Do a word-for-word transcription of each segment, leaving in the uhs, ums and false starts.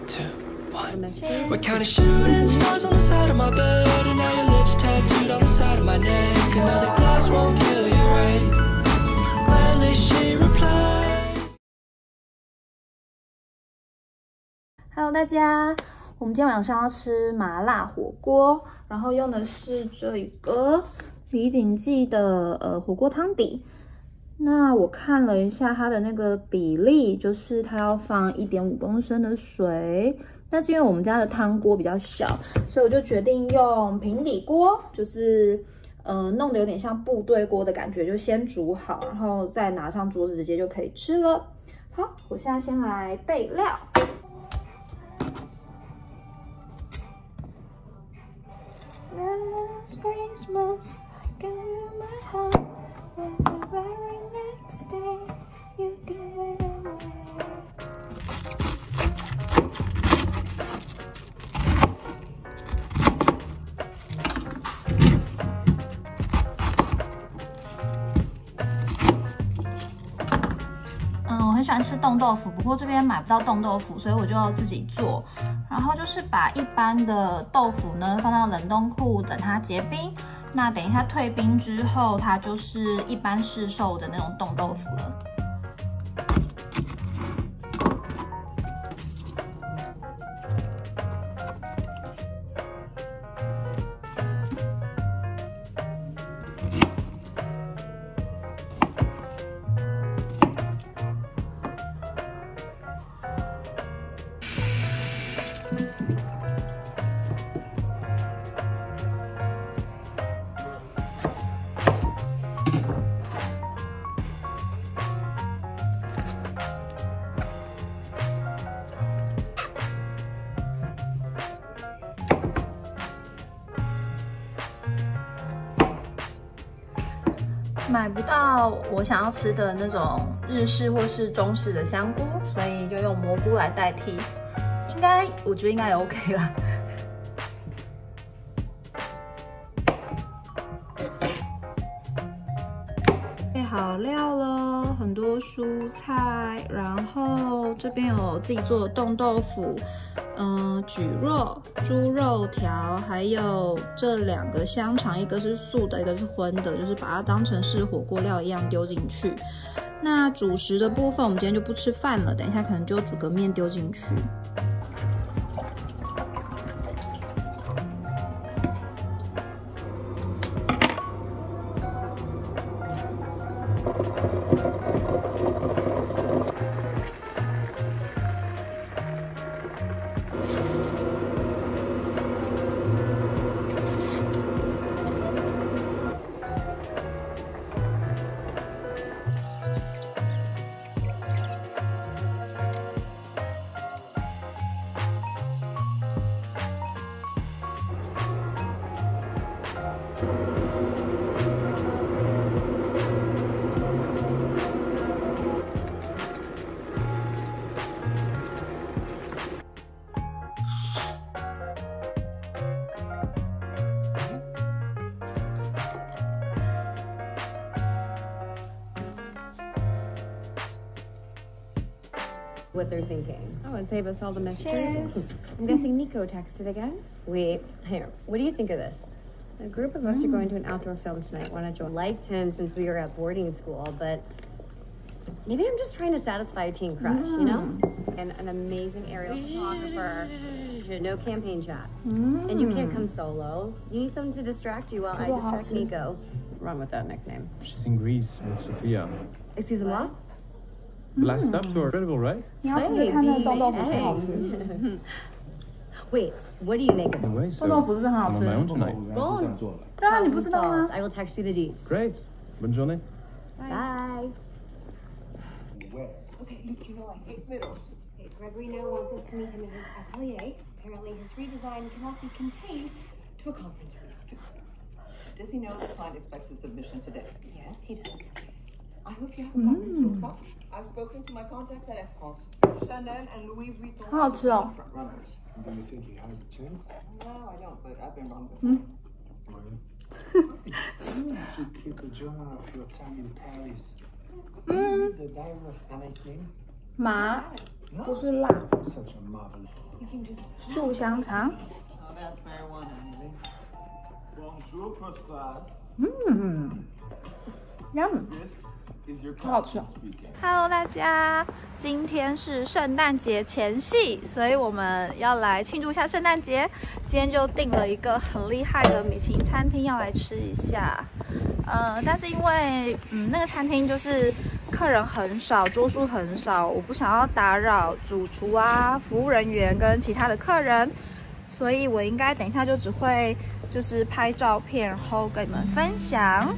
two, one. We're counting shooting stars on the side of my bed, and now your lips tattooed on the side of my neck. Another glass won't kill you, right? Gladly she replies. Hello， 大家，我们今天晚上要吃麻辣火锅，然后用的是这个李锦记的呃火锅汤底。那我看了一下它的那个比例，就是它要放一点五公升的水。但是因为我们家的汤锅比较小，所以我就决定用平底锅，就是呃弄得有点像部队锅的感觉，就先煮好，然后再拿上桌子直接就可以吃了。好，我现在先来备料。Last Christmas, I gave you my heart, and the very next day, you gave it away. 嗯，我很喜欢吃冻豆腐，不过这边买不到冻豆腐，所以我就自己做。然后就是把一般的豆腐呢放到冷冻库，等它结冰。那等一下退冰之后，它就是一般市售的那种冻豆腐了。买不到我想要吃的那种日式或是中式的香菇，所以就用蘑菇来代替。应该，我觉得应该也 OK 啦。备好料了，很多蔬菜，然后这边有自己做的冻豆腐。嗯、呃，蒟蒻、猪肉条，还有这两个香肠，一个是素的，一个是荤的，就是把它当成是火锅料一样丢进去。那主食的部分，我们今天就不吃饭了，等一下可能就煮个面丢进去。 What they're thinking. Oh, and save us all the messages. I'm guessing Nico texted again. Wait, here, what do you think of this? A group of us mm. are going to an outdoor film tonight. Want to join? Liked him since we were at boarding school, but maybe I'm just trying to satisfy a teen crush, mm. you know? And an amazing aerial photographer. No campaign chat. Mm. And you can't come solo. You need someone to distract you while I distract Nico. Run with that nickname. She's in Greece with Sophia. Excuse me, what? Last up to her, incredible, right? Hey, Wait, what do you make of it? Anyway, so I'm on my own tonight. Problem solved. I will text you the deets. Great. Buongiorno. Bye. Bye. Okay, look, you know I hate riddles. Okay, Gregory now wants us to meet him in his atelier. Apparently his redesign cannot be contained to a conference room. Does he know the client expects a submission today? Yes, he does. I hope you haven't gotten this looks up. I've spoken to my contacts at Air France. Chanel and Louis Vuitton are the front runners. Do you think he has a chance? No, I don't, but I've been wrong before. You should keep a journal of your time in Paris. Mm. The diary of Alice name? 麻 No? 不是辣。 Such a marvelous. 素香肠。嗯 ，yum， 好好吃哦。Hello， 大家，今天是圣诞节前夕，所以我们要来庆祝一下圣诞节。今天就订了一个很厉害的米其林餐厅要来吃一下。呃，但是因为嗯那个餐厅就是客人很少，桌数很少，我不想要打扰主厨啊、服务人员跟其他的客人，所以我应该等一下就只会就是拍照片，然后跟你们分享。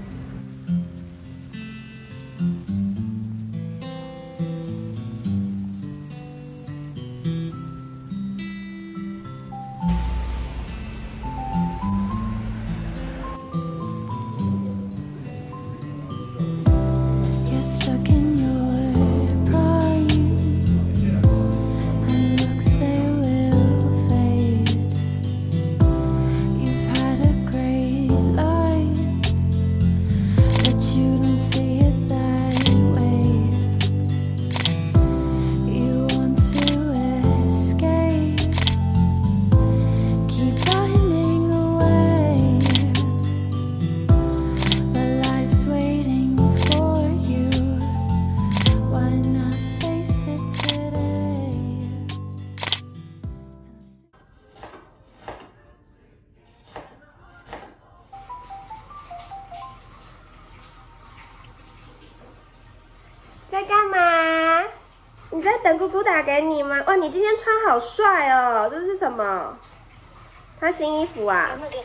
在干嘛？你在等姑姑打给你吗？哇，你今天穿好帅哦！这是什么？他新衣服啊？那个。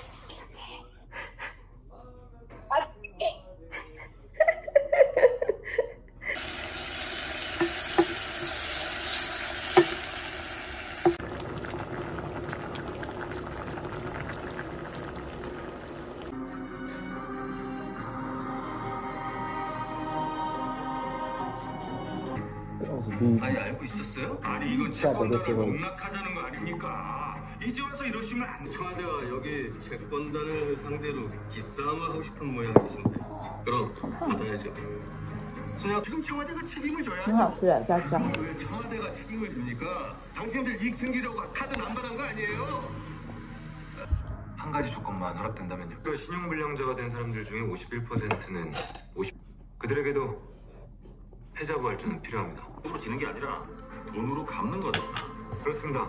아니 알고 있었어요? 아니 이거 채권단을 농락하자는 거 아닙니까? 이제 와서 이러시면 안 청와대가 여기 채권단을 상대로 기싸움을 하고 싶은 모양이신데 그럼 받아야죠. 소녀 지금 청와대가 책임을 져야 하죠. 왜 청와대가 책임을 집니까? 당신들 이익 챙기려고 카드 남발한 거 아니에요? 한 가지 조건만 허락된다면요. 그 신용불량자가 된 사람들 중에 오십일 퍼센트는 오십 그들에게도 패자부활전은 필요합니다. 돈으로 지는 게 아니라 돈으로 갚는 거죠. 그렇습니다.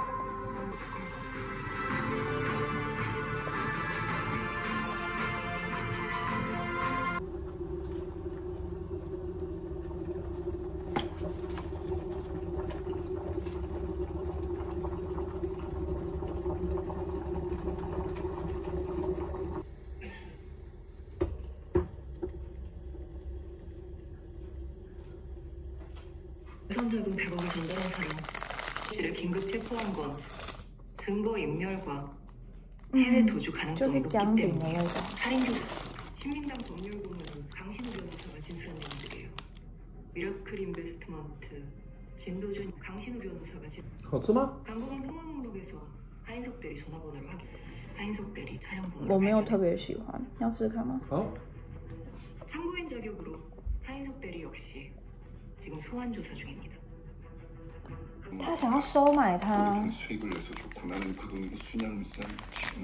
우선자금 백억을 전달한 사람, 씨를 긴급 체포한 건 증거 인멸과 해외 도주 가능성이 높기 때문이에요. 살인교 신민당 법률고문은 강신우 변호사가 진술한 내용들이에요. 미라클 인베스트먼트 진도준 강신우 변호사가 진. 강국은 통화 목록에서 하인석 대리 전화번호를 확인. 하인석 대리 차량 번호를. 我没有特别喜欢，要试试看吗？ 好。 참고인 자격으로 하인석 대리 역시 지금 소환 조사 중입니다. 他想要收买他。 수익을 내서 좋고 나는 그 돈으로 순양을 쌓은 기분을.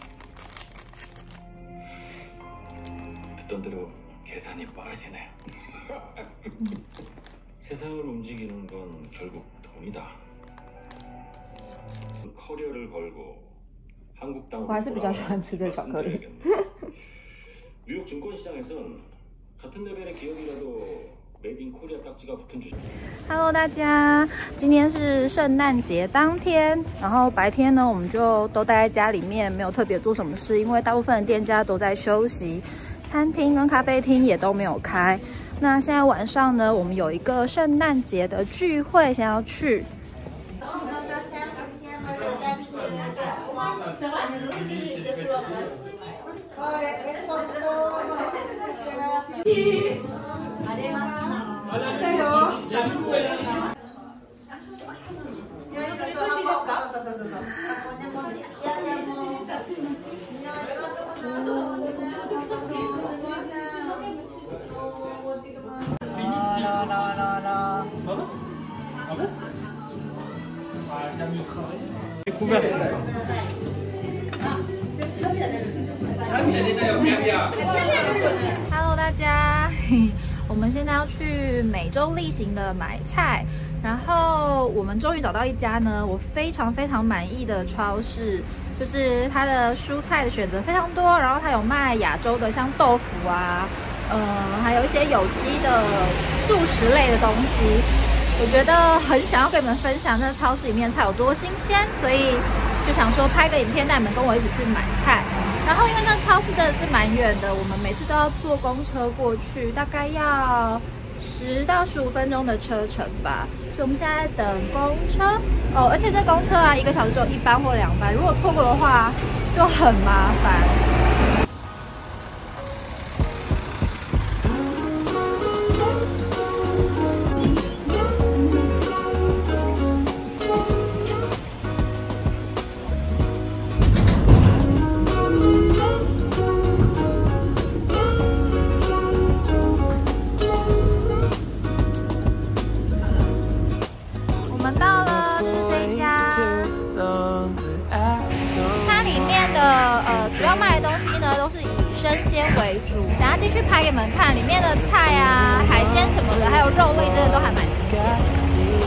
듣던 대로 계산이 빠르시네. 세상을 움직이는 건 결국 돈이다. 커리어를 걸고 한국 땅으로 我还是比较喜欢吃这巧克力。 뉴욕 증권시장에선 같은 레벨의 기업이라도 메이드 인 코리아 딱지가 붙은 주식. Hello， 大家，今天是圣诞节当天，然后白天呢，我们就都待在家里面，没有特别做什么事，因为大部分的店家都在休息，餐厅跟咖啡厅也都没有开。那现在晚上呢，我们有一个圣诞节的聚会，想要去。 Kan je Hello， 大家，我们现在要去每周例行的买菜，然后我们终于找到一家呢，我非常非常满意的超市，就是它的蔬菜的选择非常多，然后它有卖亚洲的，像豆腐啊，呃，还有一些有机的素食类的东西。我觉得很想要跟你们分享这超市里面菜有多新鲜，所以就想说拍个影片带你们跟我一起去买菜。然后因为那超市真的是蛮远的，我们每次都要坐公车过去，大概要十到十五分钟的车程吧。所以我们现在等公车哦，而且这公车啊，一个小时只有一班或两班，如果错过的话就很麻烦。主要卖的东西呢，都是以生鲜为主。等下进去拍给你们看，里面的菜啊、海鲜什么的，还有肉类，真的都还蛮新鲜的。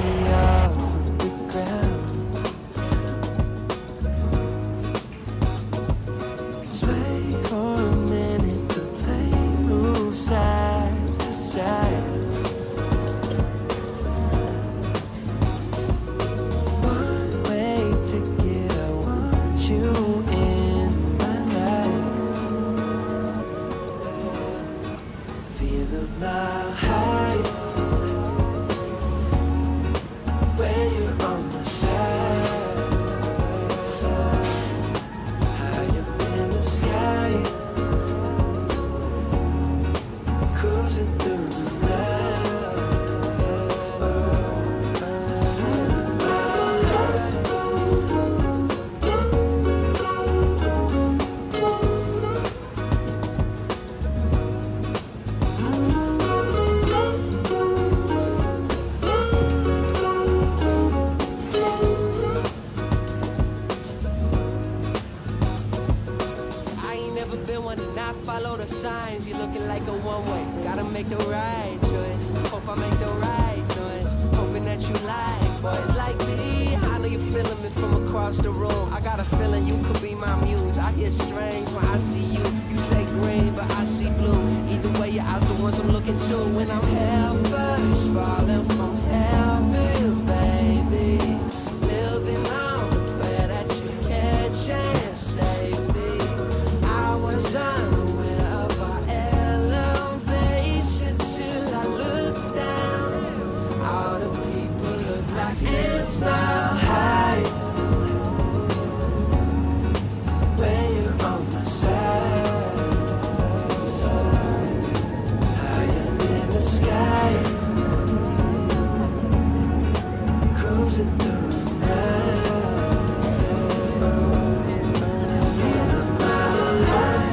Signs, you're looking like a one-way. Gotta make the right choice. Hope I make the right noise. Hoping that you like boys like me. I know you're feeling me from across the room. I got a feeling you could be my muse. I hear strange when I see you. You say green, but I see blue. Either way, your eyes the ones I'm looking to. When I'm hell first, falling from heaven, baby. Living on the prayer that you catch and save me. I was on. Now high when you're on my side, higher in the sky, cruising through the night. Feeling my high.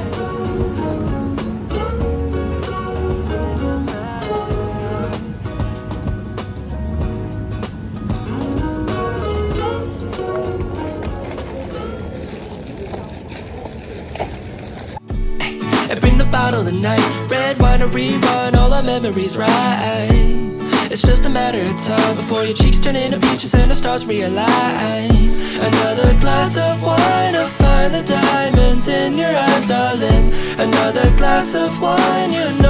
Bring the bottle tonight, red wine to rerun all our memories right. It's just a matter of time before your cheeks turn into peaches and the stars realign. Another glass of wine to find the diamonds in your eyes, darling. Another glass of wine, you know